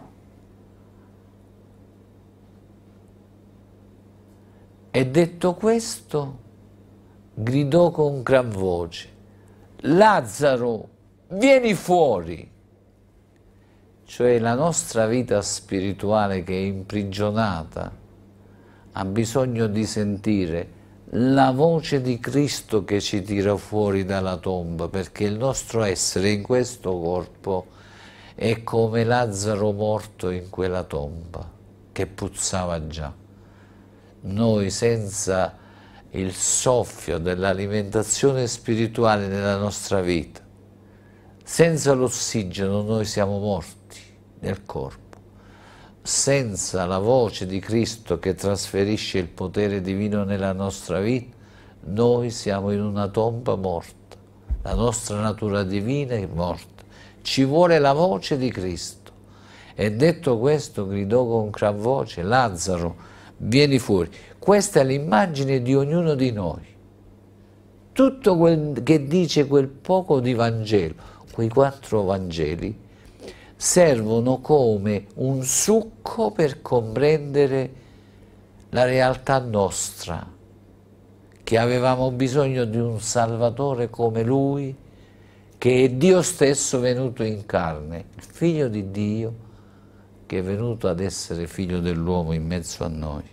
E detto questo, gridò con gran voce: Lazzaro, vieni fuori! Cioè la nostra vita spirituale che è imprigionata ha bisogno di sentire la voce di Cristo che ci tira fuori dalla tomba, perché il nostro essere in questo corpo è come Lazzaro morto in quella tomba, che puzzava già. Noi senza il soffio dell'alimentazione spirituale nella nostra vita, Senza l'ossigeno noi siamo morti nel corpo, senza la voce di Cristo che trasferisce il potere divino nella nostra vita, noi siamo in una tomba morta, la nostra natura divina è morta, ci vuole la voce di Cristo. E detto questo gridò con gran voce: Lazzaro, vieni fuori. Questa è l'immagine di ognuno di noi. Tutto quel che dice quel poco di Vangelo, quei quattro Vangeli, servono come un succo per comprendere la realtà nostra, che avevamo bisogno di un Salvatore come Lui, che è Dio stesso venuto in carne, il Figlio di Dio, che è venuto ad essere Figlio dell'uomo in mezzo a noi.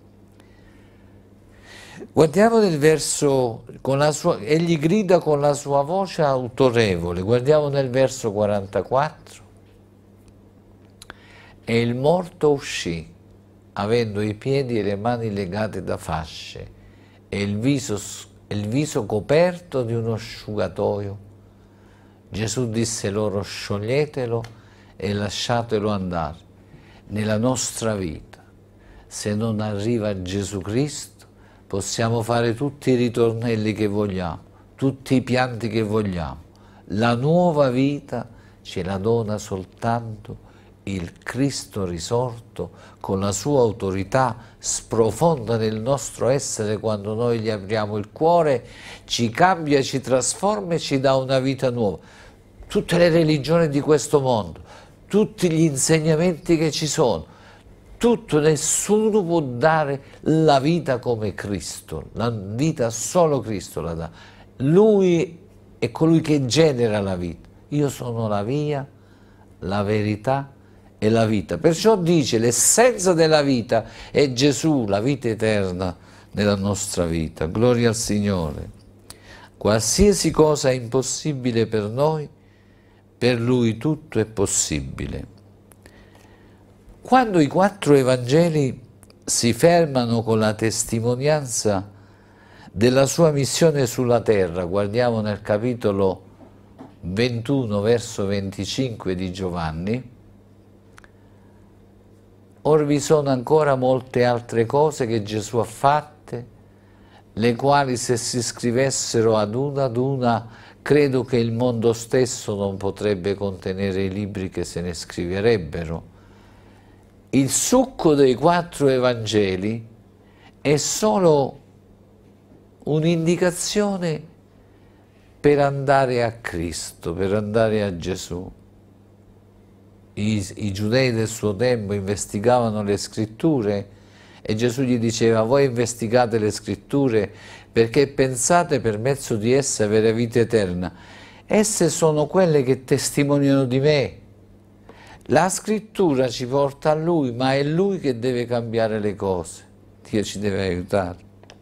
Guardiamo nel verso, con la sua, egli grida con la sua voce autorevole, guardiamo nel verso quarantaquattro. E il morto uscì, avendo i piedi e le mani legate da fasce e il viso, il viso coperto di uno asciugatoio. Gesù disse loro: scioglietelo e lasciatelo andare. Nella nostra vita, se non arriva Gesù Cristo, possiamo fare tutti i ritornelli che vogliamo, tutti i pianti che vogliamo. La nuova vita ce la dona soltanto il Cristo risorto, con la sua autorità sprofonda nel nostro essere. Quando noi gli apriamo il cuore, ci cambia, ci trasforma e ci dà una vita nuova. Tutte le religioni di questo mondo, tutti gli insegnamenti che ci sono, tutto, nessuno può dare la vita come Cristo, la vita solo Cristo la dà. Lui è colui che genera la vita. Io sono la via, la verità e la vita. Perciò dice: l'essenza della vita è Gesù, la vita eterna nella nostra vita. Gloria al Signore. Qualsiasi cosa è impossibile per noi, per Lui tutto è possibile. Quando i quattro Evangeli si fermano con la testimonianza della sua missione sulla terra, guardiamo nel capitolo ventuno, verso venticinque di Giovanni, or vi sono ancora molte altre cose che Gesù ha fatte, le quali se si scrivessero ad una ad una, credo che il mondo stesso non potrebbe contenere i libri che se ne scriverebbero. Il succo dei quattro Evangeli è solo un'indicazione per andare a Cristo, per andare a Gesù. I, I giudei del suo tempo investigavano le scritture e Gesù gli diceva: voi investigate le scritture perché pensate per mezzo di esse avere vita eterna. Esse sono quelle che testimoniano di me. La scrittura ci porta a Lui, ma è Lui che deve cambiare le cose. Dio ci deve aiutare.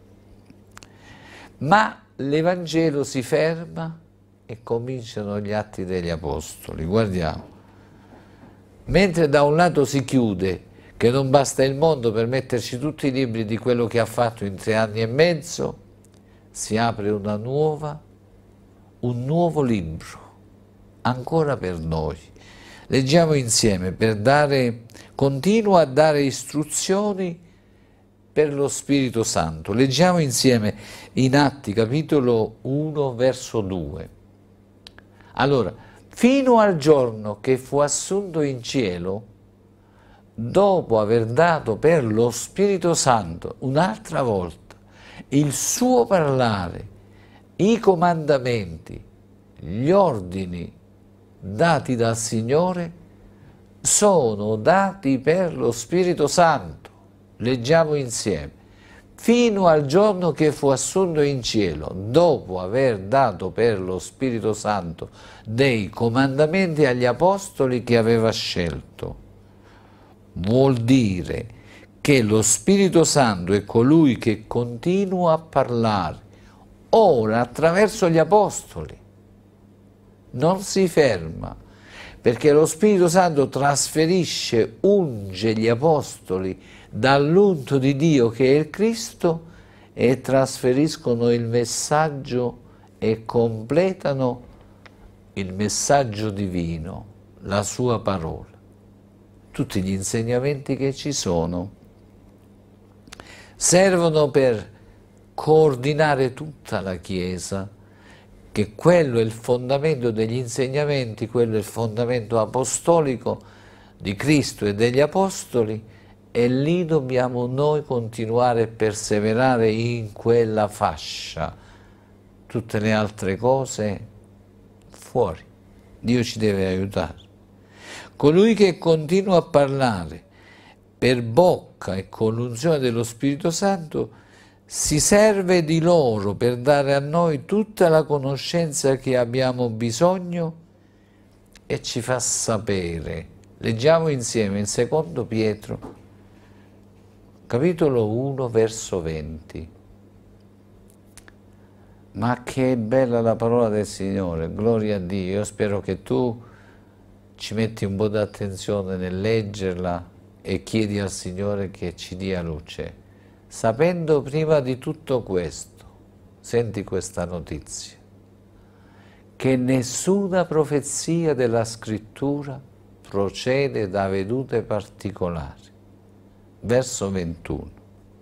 Ma l'Evangelo si ferma e cominciano gli Atti degli Apostoli. Guardiamo. Mentre da un lato si chiude che non basta il mondo per metterci tutti i libri di quello che ha fatto in tre anni e mezzo, si apre una nuova, un nuovo libro, ancora per noi. Leggiamo insieme, per dare, continua a dare istruzioni per lo Spirito Santo. Leggiamo insieme in Atti, capitolo uno, verso due. Allora, fino al giorno che fu assunto in cielo, dopo aver dato per lo Spirito Santo un'altra volta il suo parlare, i comandamenti, gli ordini dati dal Signore, sono dati per lo Spirito Santo. Leggiamo insieme. Fino al giorno che fu assunto in cielo, dopo aver dato per lo Spirito Santo dei comandamenti agli apostoli che aveva scelto. Vuol dire che lo Spirito Santo è colui che continua a parlare, ora attraverso gli apostoli. Non si ferma, perché lo Spirito Santo trasferisce, unge gli apostoli dall'unto di Dio che è il Cristo e trasferiscono il messaggio e completano il messaggio divino, la sua parola, tutti gli insegnamenti che ci sono, servono per coordinare tutta la Chiesa, che quello è il fondamento degli insegnamenti, quello è il fondamento apostolico di Cristo e degli Apostoli, e lì dobbiamo noi continuare a perseverare in quella fascia. Tutte le altre cose fuori. Dio ci deve aiutare. Colui che continua a parlare per bocca e con l'unzione dello Spirito Santo si serve di loro per dare a noi tutta la conoscenza che abbiamo bisogno e ci fa sapere. Leggiamo insieme in secondo Pietro, capitolo uno, verso venti. Ma che bella la parola del Signore, gloria a Dio. Io spero che tu ci metti un po' di attenzione nel leggerla e chiedi al Signore che ci dia luce. Sapendo prima di tutto questo, senti questa notizia, che nessuna profezia della Scrittura procede da vedute particolari. Verso ventuno.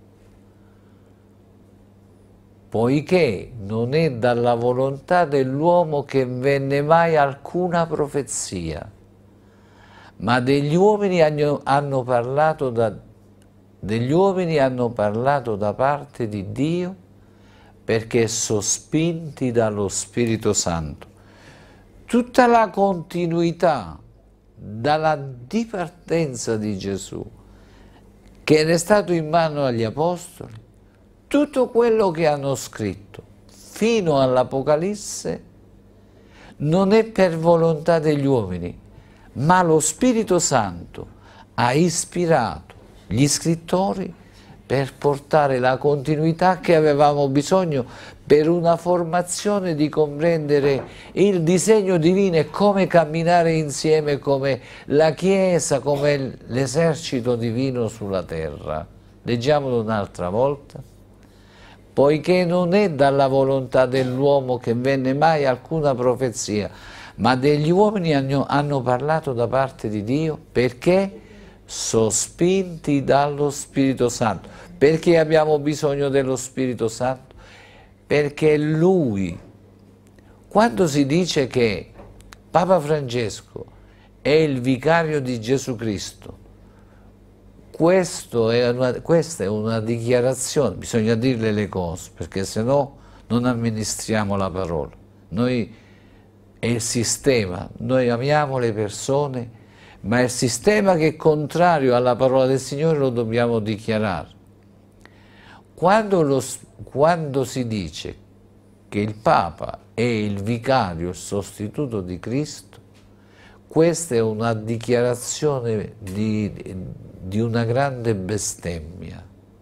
Poiché non è dalla volontà dell'uomo che venne mai alcuna profezia, ma degli uomini hanno, hanno parlato da, degli uomini hanno parlato da parte di Dio, perché sospinti dallo Spirito Santo. Tutta la continuità dalla dipartenza di Gesù, che era stato in mano agli Apostoli, tutto quello che hanno scritto fino all'Apocalisse non è per volontà degli uomini, ma lo Spirito Santo ha ispirato gli scrittori per portare la continuità che avevamo bisogno per una formazione di comprendere il disegno divino e come camminare insieme come la Chiesa, come l'esercito divino sulla terra. Leggiamolo un'altra volta. Poiché non è dalla volontà dell'uomo che venne mai alcuna profezia, ma degli uomini hanno, hanno parlato da parte di Dio, perché sospinti dallo Spirito Santo. Perché abbiamo bisogno dello Spirito Santo? Perché Lui, quando si dice che Papa Francesco è il vicario di Gesù Cristo, questo è una, questa è una dichiarazione, bisogna dirle le cose, perché se no non amministriamo la parola. Noi è il sistema, noi amiamo le persone, ma il sistema che è contrario alla parola del Signore lo dobbiamo dichiarare. Quando, lo, quando si dice che il Papa è il vicario, il sostituto di Cristo, questa è una dichiarazione di, di una grande bestemmia,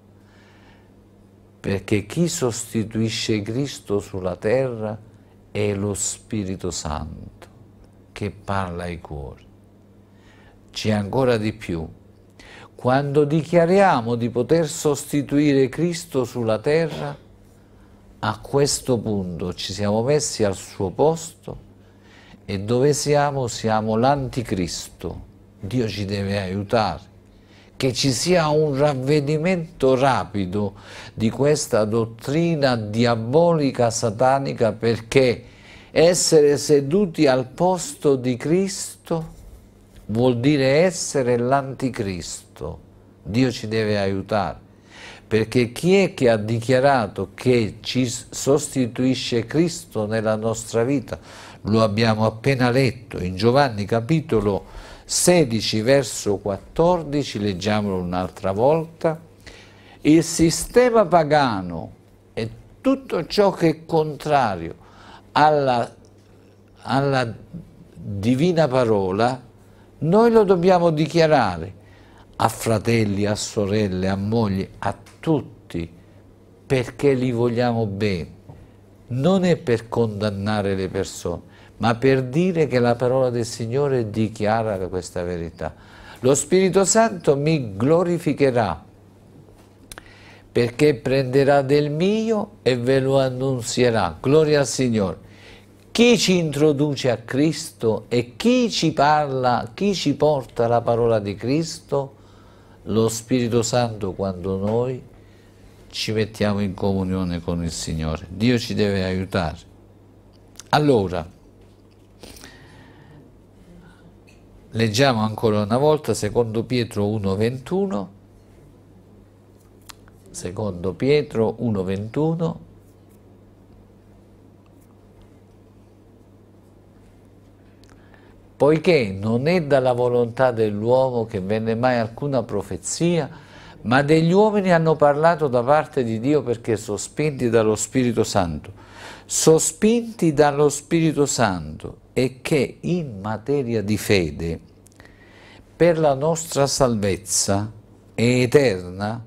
perché chi sostituisce Cristo sulla terra è lo Spirito Santo che parla ai cuori. C'è ancora di più. Quando dichiariamo di poter sostituire Cristo sulla terra, a questo punto ci siamo messi al suo posto e dove siamo? Siamo l'anticristo. Dio ci deve aiutare, che ci sia un ravvedimento rapido di questa dottrina diabolica, satanica, perché essere seduti al posto di Cristo vuol dire essere l'anticristo. Dio ci deve aiutare, perché chi è che ha dichiarato che ci sostituisce Cristo nella nostra vita? Lo abbiamo appena letto in Giovanni capitolo sedici verso quattordici, leggiamolo un'altra volta. Il sistema pagano e tutto ciò che è contrario alla, alla divina parola, noi lo dobbiamo dichiarare a fratelli, a sorelle, a mogli, a tutti, perché li vogliamo bene. Non è per condannare le persone, ma per dire che la parola del Signore dichiara questa verità. Lo Spirito Santo mi glorificherà, perché prenderà del mio e ve lo annunzierà. Gloria al Signore. chi ci introduce a Cristo e chi ci parla, chi ci porta la parola di Cristo? Lo Spirito Santo, quando noi ci mettiamo in comunione con il Signore. Dio ci deve aiutare. Allora, leggiamo ancora una volta secondo Pietro uno ventuno, secondo Pietro uno ventuno, poiché non è dalla volontà dell'uomo che venne mai alcuna profezia, ma degli uomini hanno parlato da parte di Dio perché sospinti dallo Spirito Santo, sospinti dallo Spirito Santo, e che in materia di fede, per la nostra salvezza è eterna,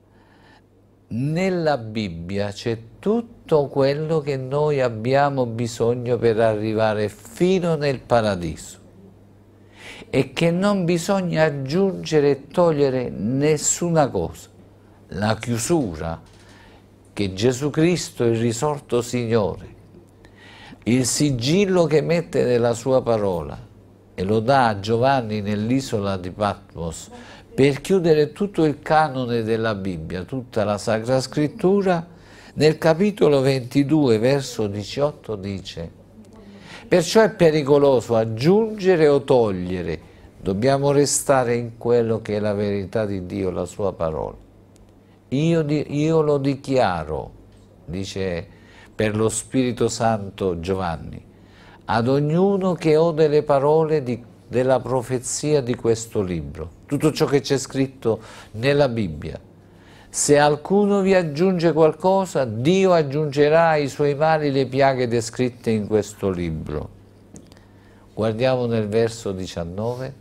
nella Bibbia c'è tutto quello che noi abbiamo bisogno per arrivare fino nel paradiso e che non bisogna aggiungere e togliere nessuna cosa. La chiusura che Gesù Cristo, il risorto Signore, il sigillo che mette nella sua parola e lo dà a Giovanni nell'isola di Patmos per chiudere tutto il canone della Bibbia, tutta la Sacra Scrittura, nel capitolo ventidue, verso diciotto dice: perciò è pericoloso aggiungere o togliere, dobbiamo restare in quello che è la verità di Dio, la sua parola. Io, io lo dichiaro, dice per lo Spirito Santo Giovanni, ad ognuno che ode le parole di, della profezia di questo libro, tutto ciò che c'è scritto nella Bibbia. Se alcuno vi aggiunge qualcosa, Dio aggiungerà ai suoi mali le piaghe descritte in questo libro. Guardiamo nel verso diciannove.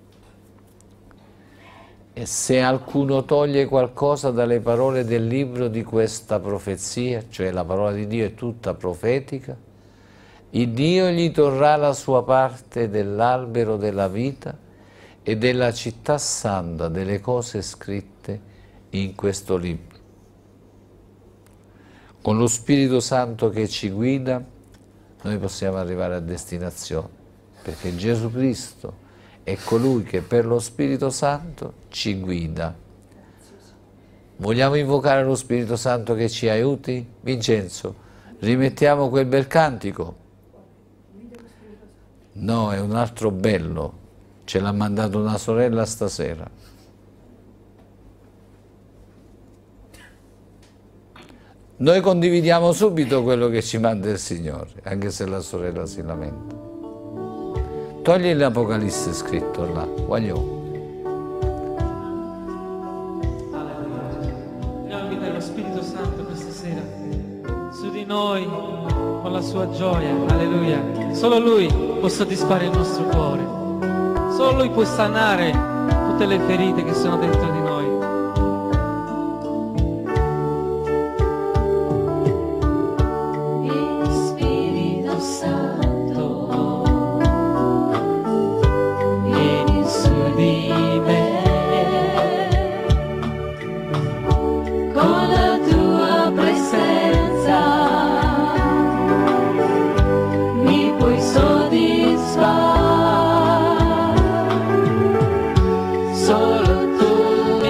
E se alcuno toglie qualcosa dalle parole del libro di questa profezia, cioè la parola di Dio è tutta profetica, il Dio gli torrà la sua parte dell'albero della vita e della città santa, delle cose scritte in questo libro. Con lo Spirito Santo che ci guida, noi possiamo arrivare a destinazione, perché Gesù Cristo è colui che per lo Spirito Santo ci guida. Vogliamo invocare lo Spirito Santo che ci aiuti? Vincenzo, rimettiamo quel bel cantico? No, è un altro bello, ce l'ha mandato una sorella stasera. Noi condividiamo subito quello che ci manda il Signore, anche se la sorella si lamenta. Togli l'Apocalisse scritto là, voglio. Vogliamo invitare lo Spirito Santo questa sera su di noi con la sua gioia, alleluia. Solo Lui può soddisfare il nostro cuore, solo Lui può sanare tutte le ferite che sono dentro di noi. Spirito Santo, vieni su di me, con la tua presenza mi puoi soddisfare, solo tu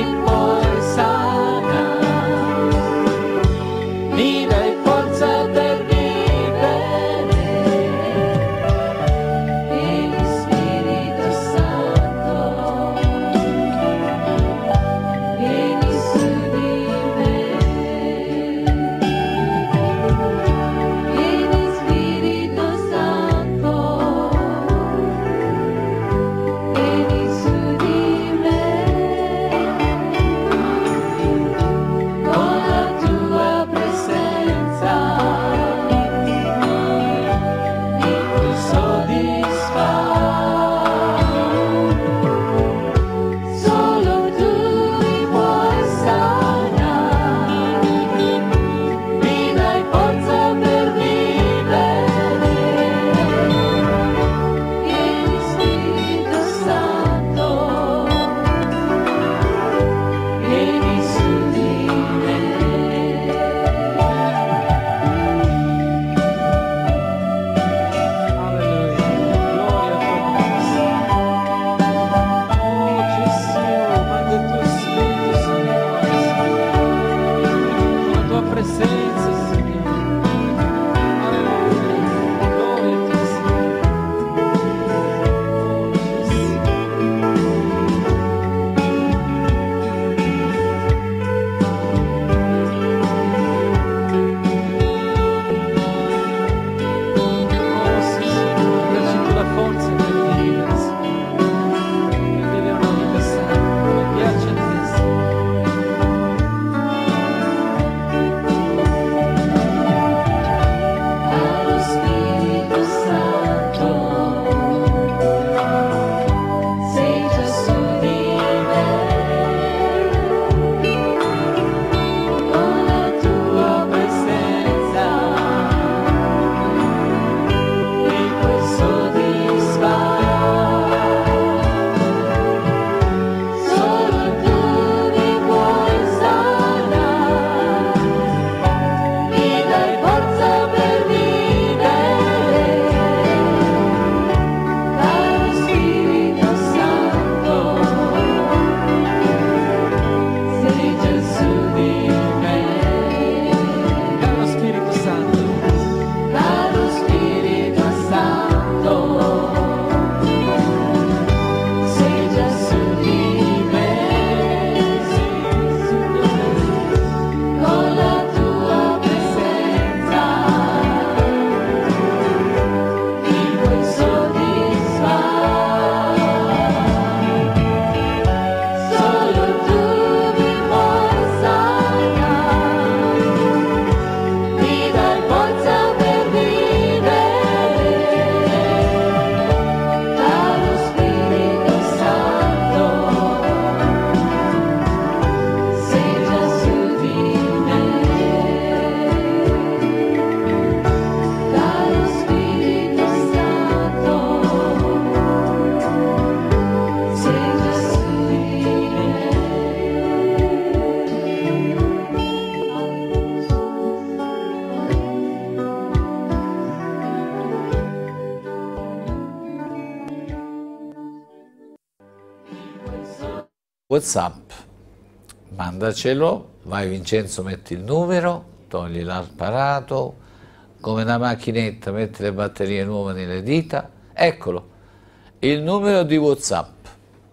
WhatsApp, mandacelo, vai Vincenzo, metti il numero, togli l'apparato, come una macchinetta, metti le batterie nuove nelle dita, eccolo, il numero di WhatsApp,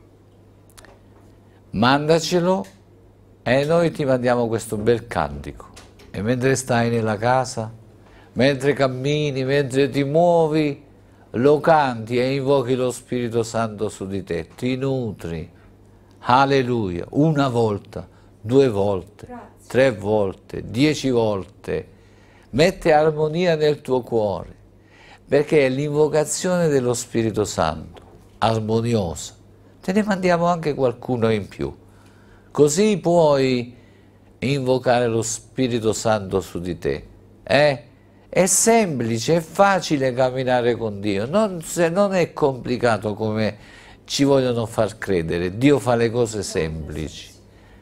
mandacelo e noi ti mandiamo questo bel cantico. E mentre stai nella casa, mentre cammini, mentre ti muovi, lo canti e invochi lo Spirito Santo su di te, ti nutri. Alleluia, una volta, due volte, Grazie. tre volte, dieci volte. Mette armonia nel tuo cuore, perché è l'invocazione dello Spirito Santo, armoniosa. Te ne mandiamo anche qualcuno in più. Così puoi invocare lo Spirito Santo su di te. Eh? È semplice, è facile camminare con Dio, non, se non è complicato come ci vogliono far credere. Dio fa le cose semplici.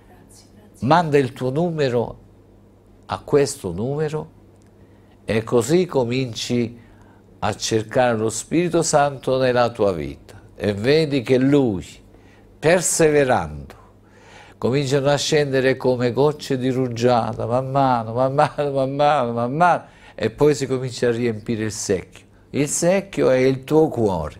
Manda il tuo numero a questo numero e così cominci a cercare lo Spirito Santo nella tua vita e vedi che Lui, perseverando, cominciano a scendere come gocce di rugiada, man mano, man mano, man mano, man mano, e poi si comincia a riempire il secchio. Il secchio è il tuo cuore.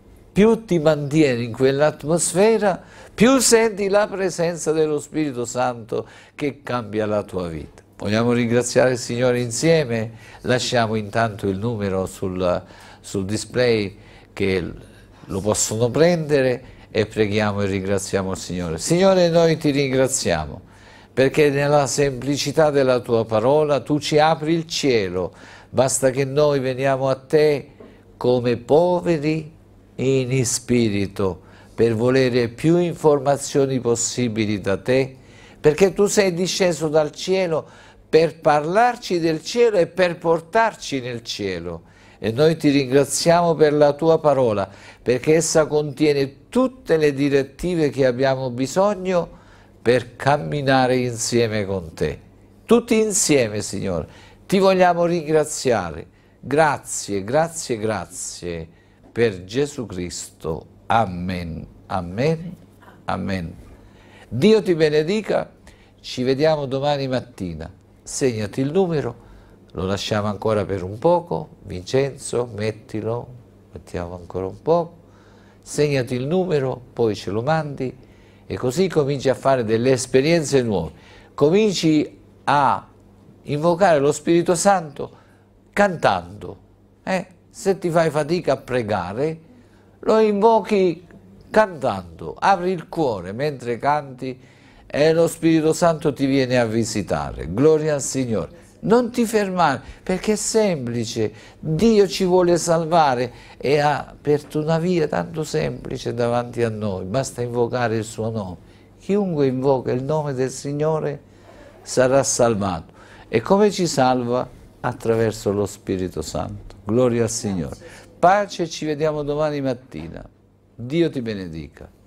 Più ti mantieni in quell'atmosfera, più senti la presenza dello Spirito Santo che cambia la tua vita. Vogliamo ringraziare il Signore insieme? Lasciamo intanto il numero sul, sul display che lo possono prendere e preghiamo e ringraziamo il Signore. Signore, noi ti ringraziamo perché nella semplicità della tua parola tu ci apri il cielo, basta che noi veniamo a te come poveri in spirito per volere più informazioni possibili da te, perché tu sei disceso dal cielo per parlarci del cielo e per portarci nel cielo. E noi ti ringraziamo per la tua parola, perché essa contiene tutte le direttive che abbiamo bisogno per camminare insieme con te. Tutti insieme, Signore, ti vogliamo ringraziare. Grazie, grazie, grazie per Gesù Cristo. Amen, amen, amen. Dio ti benedica, ci vediamo domani mattina. Segnati il numero, lo lasciamo ancora per un poco. Vincenzo, mettilo, mettiamo ancora un po'. Segnati il numero, poi ce lo mandi e così cominci a fare delle esperienze nuove. Cominci a invocare lo Spirito Santo cantando. Eh? Se ti fai fatica a pregare, lo invochi cantando. Apri il cuore mentre canti e lo Spirito Santo ti viene a visitare. Gloria al Signore. Non ti fermare, perché è semplice. Dio ci vuole salvare e ha aperto una via tanto semplice davanti a noi. Basta invocare il suo nome. Chiunque invoca il nome del Signore sarà salvato. E come ci salva? Attraverso lo Spirito Santo. Gloria al Signore. Pace, ci vediamo domani mattina. Dio ti benedica.